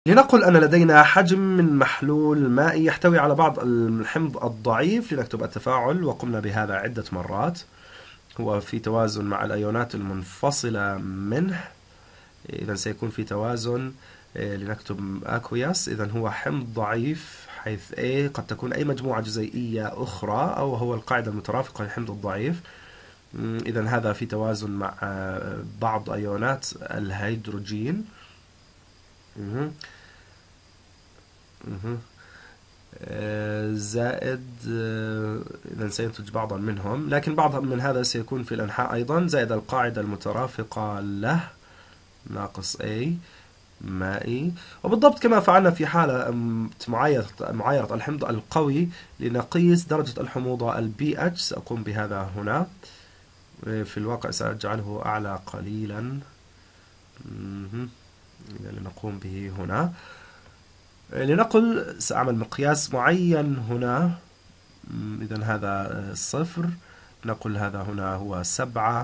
لنقل أن لدينا حجم من محلول مائي يحتوي على بعض الحمض الضعيف. لنكتب التفاعل وقمنا بهذا عدة مرات. هو في توازن مع الأيونات المنفصلة منه، إذا سيكون في توازن. لنكتب aqueous، إذا هو حمض ضعيف، حيث A قد تكون أي مجموعة جزيئية أخرى، أو هو القاعدة المترافقة للحمض الضعيف. إذا هذا في توازن مع بعض أيونات الهيدروجين. مهم. مهم. زائد إذا سينتج بعضا منهم، لكن بعض من هذا سيكون في الأنحاء أيضا، زائد القاعدة المترافقة له ناقص A مائي. وبالضبط كما فعلنا في حالة معايرة الحمض القوي، لنقيس درجة الحموضة ال pH. سأقوم بهذا هنا، في الواقع سأجعله أعلى قليلا. إذا لنقوم به هنا، لنقل سأعمل مقياس معين هنا. إذا هذا 0، نقول هذا هنا هو 7،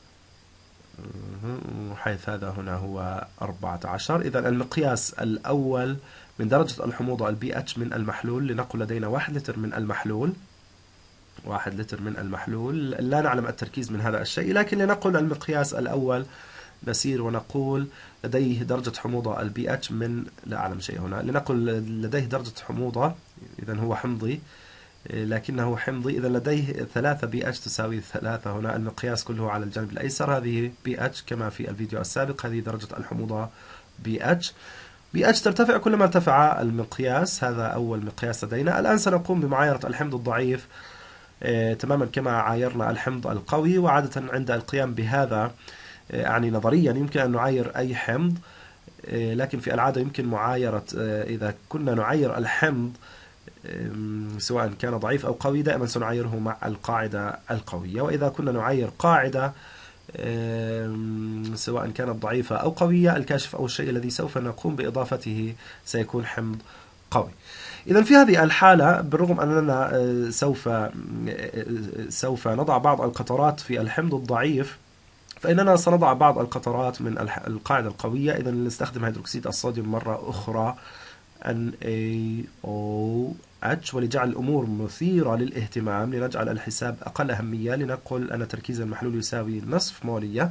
حيث هذا هنا هو 14. إذا المقياس الأول من درجة الحموضة pH من المحلول، لنقل لدينا 1 لتر من المحلول. 1 لتر من المحلول، لا نعلم التركيز من هذا الشيء، لكن لنقل المقياس الأول. نسير ونقول لديه درجة حموضة pH من، لا أعلم شيء هنا، لنقل لديه درجة حموضة، إذا هو حمضي، لكنه حمضي، إذا لديه 3 pH تساوي 3. هنا المقياس كله على الجانب الأيسر، هذه pH كما في الفيديو السابق، هذه درجة الحموضة pH. pH ترتفع كلما ارتفع المقياس، هذا أول مقياس لدينا. الآن سنقوم بمعايرة الحمض الضعيف تماما كما عايرنا الحمض القوي. وعادة عند القيام بهذا، يعني نظريا يمكن أن نعاير أي حمض، لكن في العادة يمكن معايرة، إذا كنا نعاير الحمض سواء كان ضعيف أو قوي، دائما سنعايره مع القاعدة القوية. وإذا كنا نعاير قاعدة سواء كانت ضعيفة أو قوية، الكاشف أو الشيء الذي سوف نقوم بإضافته سيكون حمض قوي. إذا في هذه الحالة، بالرغم أننا سوف نضع بعض القطرات في الحمض الضعيف، فإننا سنضع بعض القطرات من القاعدة القوية. إذا نستخدم هيدروكسيد الصوديوم مرة أخرى NaOH. ولجعل الأمور مثيرة للاهتمام، لنجعل الحساب أقل أهمية، لنقل أن تركيز المحلول يساوي نصف مولية.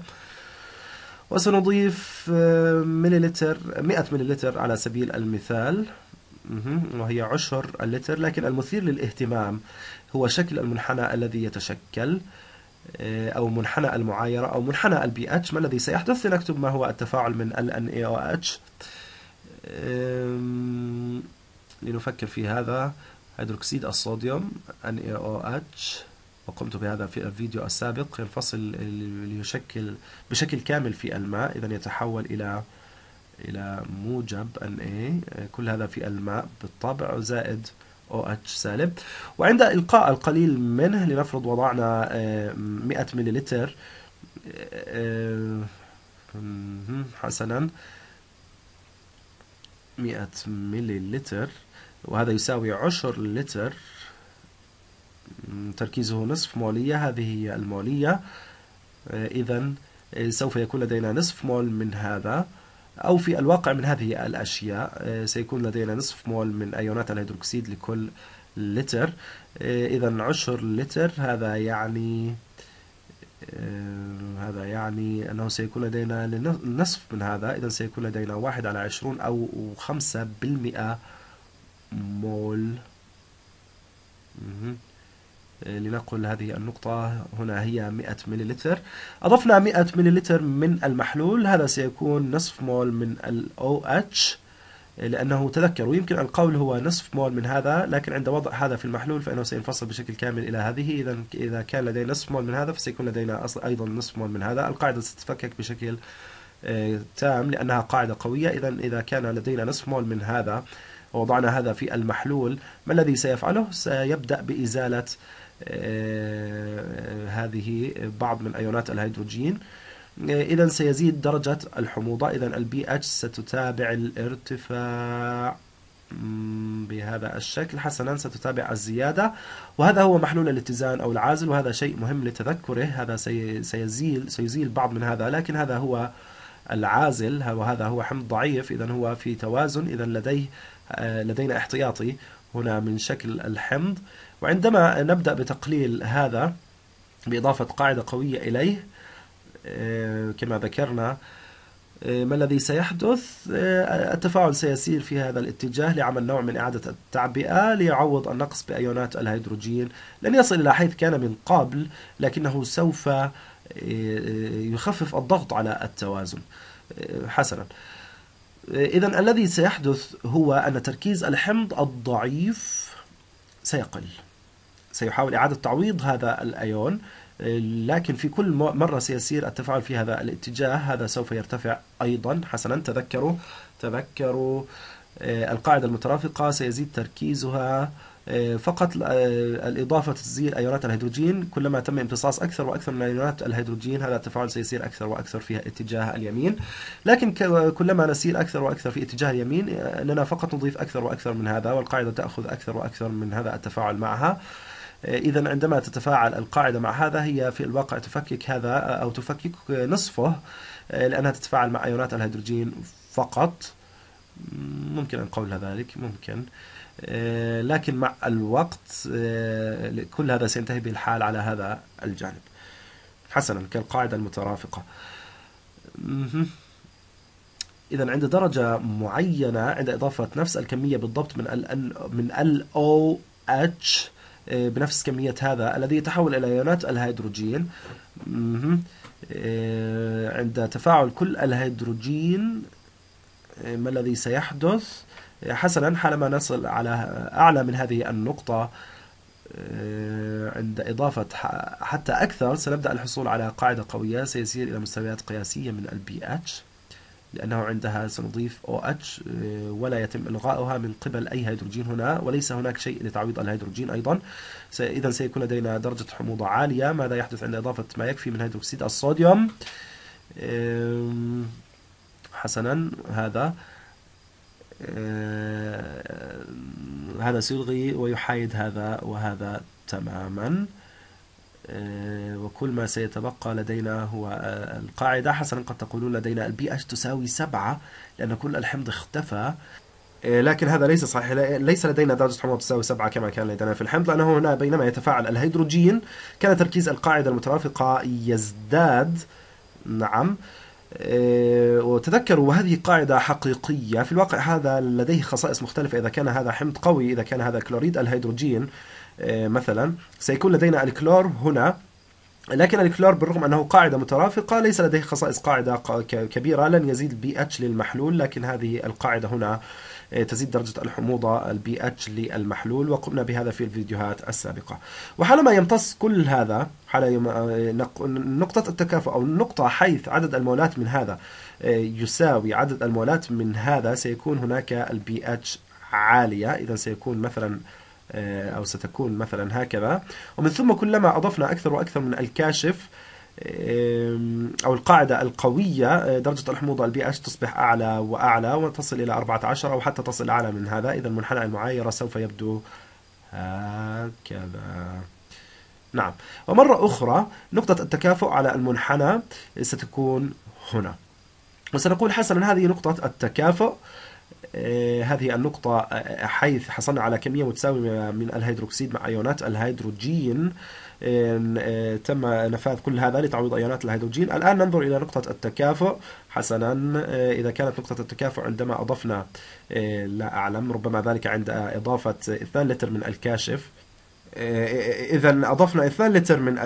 وسنضيف مليلتر، 100 مليلتر على سبيل المثال، وهي عشر اللتر. لكن المثير للاهتمام هو شكل المنحنى الذي يتشكل، أو منحنى المعايرة، أو منحنى pH. ما الذي سيحدث؟ لنكتب ما هو التفاعل من NaOH. لنفكر في هذا. هيدروكسيد الصوديوم NaOH، وقمت بهذا في الفيديو السابق، ينفصل ليشكل بشكل كامل في الماء، إذا يتحول إلى موجب Na. كل هذا في الماء بالطبع، زائد OH سالب. وعند إلقاء القليل منه، لنفرض وضعنا 100 مليلتر، حسنا 100 مليلتر، وهذا يساوي عشر لتر، تركيزه نصف مولية، هذه هي المولية. إذا سوف يكون لدينا نصف مول من هذا، أو في الواقع من هذه الأشياء سيكون لدينا نصف مول من أيونات الهيدروكسيد لكل لتر. إذا عشر لتر، هذا يعني أنه سيكون لدينا نصف من هذا. إذا سيكون لدينا 1/20 أو 5% مول. لنقل هذه النقطة هنا هي 100 مليلتر. أضفنا 100 مليلتر من المحلول، هذا سيكون نصف مول من ال OH، لأنه تذكروا يمكن القول هو نصف مول من هذا، لكن عند وضع هذا في المحلول فإنه سينفصل بشكل كامل إلى هذه. إذا كان لدينا نصف مول من هذا، فسيكون لدينا أيضا نصف مول من هذا. القاعدة ستتفكك بشكل تام لأنها قاعدة قوية. إذا كان لدينا نصف مول من هذا ووضعنا هذا في المحلول، ما الذي سيفعله؟ سيبدأ بإزالة هذه بعض من أيونات الهيدروجين. إذا سيزيد درجة الحموضة. إذا الpH ستتابع الارتفاع بهذا الشكل. حسنا، ستتابع الزيادة، وهذا هو محلول الاتزان أو العازل، وهذا شيء مهم لتذكره. هذا سيزيل بعض من هذا، لكن هذا هو العازل وهذا هو حمض ضعيف، إذا هو في توازن، إذا لدينا احتياطي هنا من شكل الحمض. وعندما نبدأ بتقليل هذا بإضافة قاعدة قوية إليه كما ذكرنا، ما الذي سيحدث؟ التفاعل سيسير في هذا الاتجاه لعمل نوع من إعادة التعبئة ليعوض النقص بأيونات الهيدروجين. لن يصل إلى حيث كان من قبل، لكنه سوف يخفف الضغط على التوازن. حسنا، إذن الذي سيحدث هو أن تركيز الحمض الضعيف سيقل، سيحاول إعادة تعويض هذا الأيون، لكن في كل مرة سيسير التفاعل في هذا الاتجاه، هذا سوف يرتفع أيضا. حسنا، تذكروا القاعدة المترافقة سيزيد تركيزها فقط الإضافة تزيد أيونات الهيدروجين. كلما تم امتصاص أكثر وأكثر من أيونات الهيدروجين هذا التفاعل سيسير أكثر وأكثر في اتجاه اليمين، لكن كلما نسير أكثر وأكثر في اتجاه اليمين أننا فقط نضيف أكثر وأكثر من هذا، والقاعدة تأخذ أكثر وأكثر من هذا التفاعل معها. إذا عندما تتفاعل القاعدة مع هذا هي في الواقع تفكك هذا أو تفكك نصفه، لأنها تتفاعل مع أيونات الهيدروجين فقط. ممكن أن قول ذلك، ممكن، لكن مع الوقت كل هذا سينتهي بالحال على هذا الجانب. حسنا، كالقاعدة المترافقة. إذا عند درجة معينة، عند إضافة نفس الكمية بالضبط من LOH بنفس كمية هذا الذي يتحول إلى أيونات الهيدروجين، عند تفاعل كل الهيدروجين ما الذي سيحدث؟ حسنا، حالما نصل على أعلى من هذه النقطة عند إضافة حتى أكثر سنبدأ الحصول على قاعدة قوية سيسير إلى مستويات قياسية من ال pH، لأنه عندها سنضيف OH ولا يتم إلغاؤها من قبل أي هيدروجين هنا، وليس هناك شيء لتعويض الهيدروجين أيضا. إذا سيكون لدينا درجة حموضة عالية. ماذا يحدث عند إضافة ما يكفي من هيدروكسيد الصوديوم؟ حسنا، هذا سيلغي ويحايد هذا وهذا تماما، وكل ما سيتبقى لدينا هو القاعدة. حسنا، قد تقولون لدينا ال pH تساوي 7 لأن كل الحمض اختفى، لكن هذا ليس صحيح. ليس لدينا درجة حموضة تساوي 7 كما كان لدينا في الحمض، لأنه هنا بينما يتفاعل الهيدروجين كان تركيز القاعدة المترافقة يزداد. نعم، وتذكروا وهذه قاعدة حقيقية في الواقع. هذا لديه خصائص مختلفة. إذا كان هذا حمض قوي، إذا كان هذا كلوريد الهيدروجين مثلا، سيكون لدينا الكلور هنا، لكن الكلور بالرغم أنه قاعدة مترافقة ليس لديه خصائص قاعدة كبيرة، لن يزيد البي اتش للمحلول، لكن هذه القاعدة هنا تزيد درجة الحموضة البي اتش للمحلول، وقمنا بهذا في الفيديوهات السابقة. وحالما يمتص كل هذا، نقطة التكافؤ أو النقطة حيث عدد المولات من هذا يساوي عدد المولات من هذا، سيكون هناك البي اتش عالية. إذا سيكون مثلا أو ستكون مثلا هكذا، ومن ثم كلما أضفنا أكثر وأكثر من الكاشف أو القاعدة القوية، درجة الحموضة البي اتش تصبح أعلى وأعلى وتصل إلى 14 أو حتى تصل أعلى من هذا. إذا منحنى المعايرة سوف يبدو هكذا. نعم، ومرة أخرى نقطة التكافؤ على المنحنى ستكون هنا، وسنقول حسنا هذه نقطة التكافؤ. هذه النقطة حيث حصلنا على كمية متساوية من الهيدروكسيد مع أيونات الهيدروجين، تم نفاذ كل هذا لتعويض أيونات الهيدروجين. الآن ننظر إلى نقطة التكافؤ. حسنا، إذا كانت نقطة التكافؤ عندما أضفنا، لا أعلم، ربما ذلك عند إضافة 2 لتر من الكاشف. إذا أضفنا 2 لتر من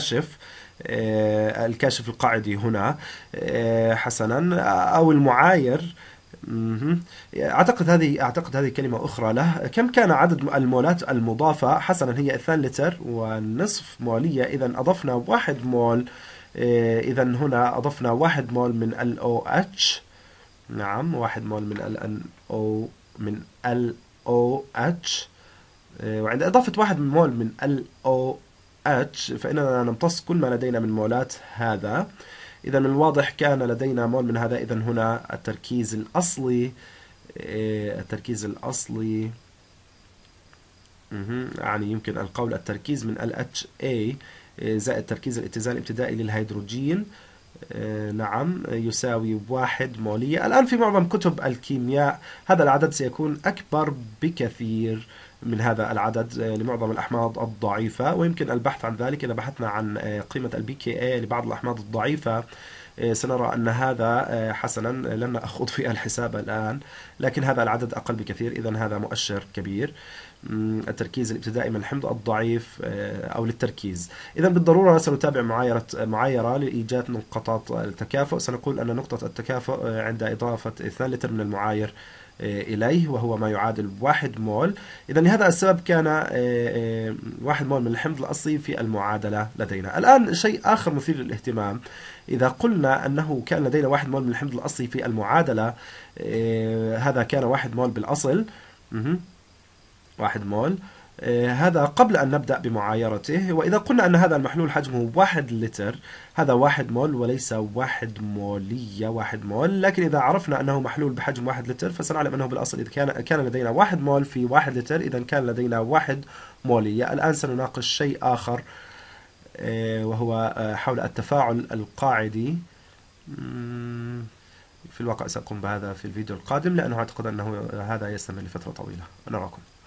الكاشف القاعدي هنا حسنا، أو المعاير. أعتقد هذه كلمة أخرى له. كم كان عدد المولات المضافة؟ حسنا، هي 2 لتر ونصف مولية. إذا أضفنا 1 مول. إذا هنا أضفنا 1 مول من LOH. نعم، 1 مول من LOH. وعند إضافة 1 مول من LOH فإننا نمتص كل ما لدينا من مولات هذا. إذا من الواضح كان لدينا مول من هذا. إذا هنا التركيز الأصلي يعني يمكن القول التركيز من LHA زائد تركيز الاتزان الابتدائي للهيدروجين نعم يساوي 1 مولية. الآن في معظم كتب الكيمياء هذا العدد سيكون أكبر بكثير من هذا العدد لمعظم الأحماض الضعيفة، ويمكن البحث عن ذلك. إذا بحثنا عن قيمة البي كي اي لبعض الأحماض الضعيفة سنرى أن هذا حسنا لن أخوض في الحساب الآن، لكن هذا العدد أقل بكثير، إذا هذا مؤشر كبير. التركيز الابتدائي من الحمض الضعيف أو للتركيز. إذا بالضرورة سنتابع معايرة لإيجاد نقطات التكافؤ. سنقول أن نقطة التكافؤ عند إضافة 2 لتر من المعاير إليه، وهو ما يعادل 1 مول. إذا لهذا السبب كان 1 مول من الحمض الأصلي في المعادلة لدينا. الآن شيء آخر مثير للاهتمام، إذا قلنا أنه كان لدينا 1 مول من الحمض الأصلي في المعادلة، هذا كان 1 مول بالأصل، 1 مول، هذا قبل أن نبدأ بمعايرته. وإذا قلنا أن هذا المحلول حجمه 1 لتر، هذا 1 مول وليس 1 مولية 1 مول. لكن إذا عرفنا أنه محلول بحجم 1 لتر فسنعلم أنه بالأصل إذا كان لدينا 1 مول في 1 لتر، إذا كان لدينا 1 مولية. الآن سنناقش شيء آخر وهو حول التفاعل القاعدي. في الواقع سأقوم بهذا في الفيديو القادم، لأنه أعتقد أنه هذا يستمر لفترة طويلة. نراكم.